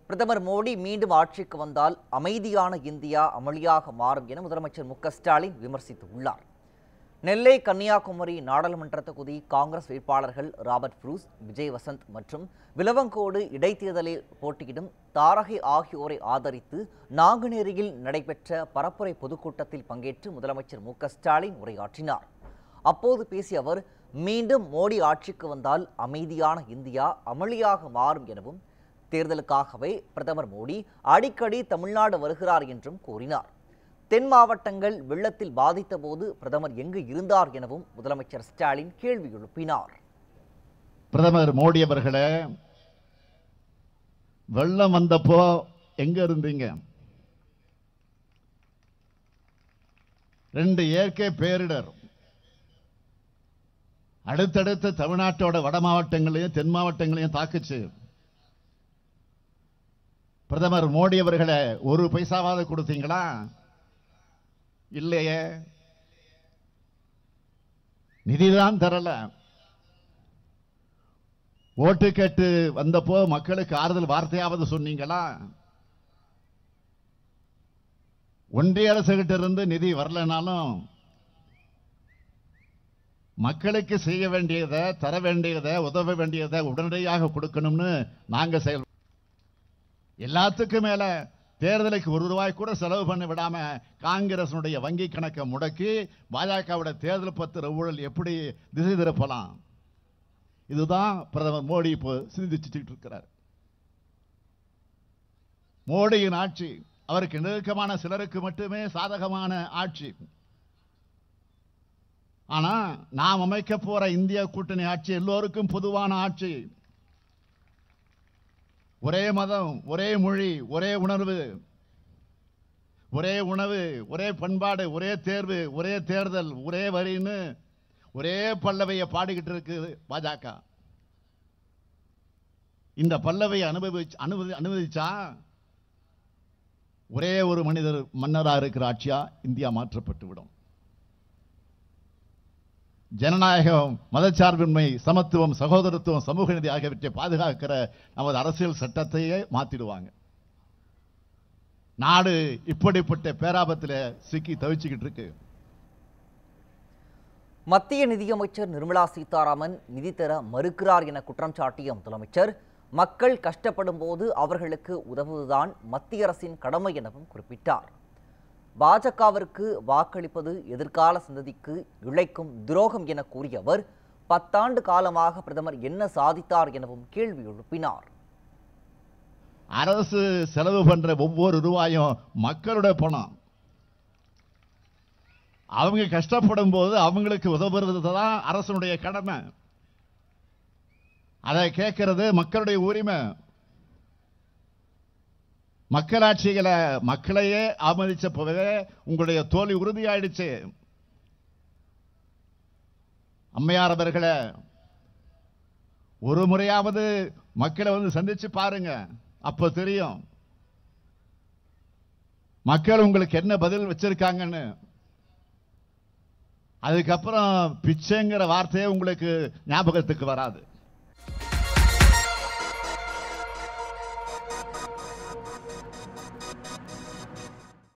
பிரதமர் மோடி மீண்டும் ஆட்சிக்கு வந்தால் அமைதியான இந்தியா அமளியாக மாறும் என முதலமைச்சர் மு.க.ஸ்டாலின் விமர்சித்துள்ளார். நெல்லை, கன்னியாகுமரி நாடாளுமன்ற தொகுதி காங்கிரஸ் வேட்பாளர்கள் ராபர்ட் புரூஸ், விஜய் வசந்த் மற்றும் விளவங்கோடு இடைத்தேர்தலில் போட்டியிடும் தாரகை ஆகியோரை ஆதரித்து நாங்குநேரியில் நடைபெற்ற பரப்புரை பொதுக்கூட்டத்தில் பங்கேற்று முதலமைச்சர் மு.க.ஸ்டாலின் உரையாற்றினார். அப்போது பேசிய அவர், மீண்டும் மோடி ஆட்சிக்கு வந்தால் அமைதியான இந்தியா அமளியாக மாறும் எனவும், தேர்தலுக்காகவே பிரதமர் மோடி அடிக்கடி தமிழ்நாடு வருகிறார் என்றும் கூறினார். தென் மாவட்டங்கள் வெள்ளத்தில் பாதித்த போது பிரதமர் எங்கு இருந்தார் எனவும் முதலமைச்சர் ஸ்டாலின் கேள்வி எழுப்பினார். பிரதமர் மோடி அவர்களே, வெள்ளம் வந்தப்போ எங்க இருந்தீங்க? 2 இயற்கை பேரிடர் அடுத்தடுத்து தமிழ்நாட்டோட வட மாவட்டங்களையும் தென் மாவட்டங்களையும் தாக்குச்சு. பிரதமர் மோடி அவர்களே, ஒரு பைசாவாவது கொடுத்தீங்களா? இல்லையே, நிதிதான் தரல. ஓட்டு கேட்டு வந்தப்போ மக்களுக்கு ஆறுதல் வார்த்தையாவது சொன்னீங்களா? ஒன்றிய அரசு கிட்ட இருந்து நிதி வரலனாலும் மக்களுக்கு செய்ய வேண்டியதை, தர வேண்டியதை, உதவ வேண்டியதை உடனடியாக கொடுக்கணும்னு நாங்க செயல். எல்லாத்துக்கும் மேல தேர்தலுக்கு ₹1 கூட செலவு பண்ண விடாம காங்கிரசுடைய வங்கி கணக்கை முடக்கி பாஜகவுடைய தேர்தல் பத்திர ஊழல் எப்படி திசை திருப்பலாம்? இதுதான் பிரதமர் மோடி இப்போ சிந்திச்சுட்டு இருக்கிறார். மோடியின் ஆட்சி அவருக்கு நெருக்கமான சிலருக்கு மட்டுமே சாதகமான ஆட்சி. ஆனா நாம் அமைக்க போற இந்திய கூட்டணி ஆட்சி எல்லோருக்கும் பொதுவான ஆட்சி. ஒரே மதம், ஒரே மொழி, ஒரே உணர்வு, ஒரே உணவு, ஒரே பண்பாடு, ஒரே தேர்வு, ஒரே தேர்தல், ஒரே வரின்னு ஒரே பல்லவையை பாடிக்கிட்டு இருக்கு பாஜக. இந்த பல்லவையை அனுமதிச்சா ஒரே ஒரு மனிதர் மன்னரா இருக்கிற ஆட்சியா இந்தியா மாற்றப்பட்டு விடும். ஜனநாயகம், மதச்சார்பின்மை, சமத்துவம், சகோதரத்துவம், சமூக நீதி ஆகியவற்றை பாதுகாக்கிற நமது அரசியல் சட்டத்தையே மாத்திடுவாங்க. நாடு இப்படிப்பட்ட பேராபத்தில் சிக்கி தவிச்சுக்கிட்டு இருக்கு. மத்திய நிதியமைச்சர் நிர்மலா சீதாராமன் நிதி தர மறுக்கிறார் என குற்றம் சாட்டிய முதலமைச்சர், மக்கள் கஷ்டப்படும் போது அவர்களுக்கு உதவுவதுதான் மத்திய அரசின் கடமை எனவும் குறிப்பிட்டார். பாஜகவிற்கு வாக்களிப்பது எதிர்கால சந்ததிக்கு இழைக்கும் துரோகம் என கூறிய அவர், 10 ஆண்டு காலமாக பிரதமர் என்ன சாதித்தார் எனவும் கேள்வி எழுப்பினார். அரசு செலவு பண்ற ஒவ்வொரு ரூபாயும் மக்களுடைய பணம். அவங்க கஷ்டப்படும் போது அவங்களுக்கு உதவுறது தான் அரசனுடைய கடமை. அதை கேட்கிறது மக்களுடைய உரிமை. மக்களாட்சிகளை மக்களையே அவமதிச்ச போவே உங்களுடைய தோல்வி உறுதியாயிடுச்சு. அம்மையார் அவர்களே, ஒரு முறையாவது மக்களை வந்து சந்திச்சு பாருங்க, அப்ப தெரியும் மக்கள் உங்களுக்கு என்ன பதில் வச்சிருக்காங்கன்னு. அதுக்கப்புறம் பிச்சைங்கிற வார்த்தையே உங்களுக்கு ஞாபகத்துக்கு வராது.